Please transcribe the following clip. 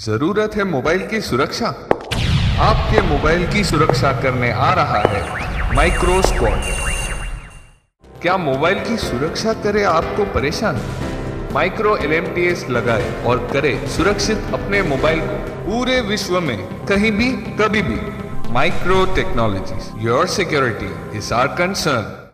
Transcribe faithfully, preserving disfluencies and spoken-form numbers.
जरूरत है मोबाइल की सुरक्षा। आपके मोबाइल की सुरक्षा करने आ रहा है माइक्रो स्क्वाड। क्या मोबाइल की सुरक्षा करे आपको परेशान? Micro L M T S लगाए और करे सुरक्षित अपने मोबाइल को पूरे विश्व में कहीं भी कभी भी। Micro technologies, your security is our concern.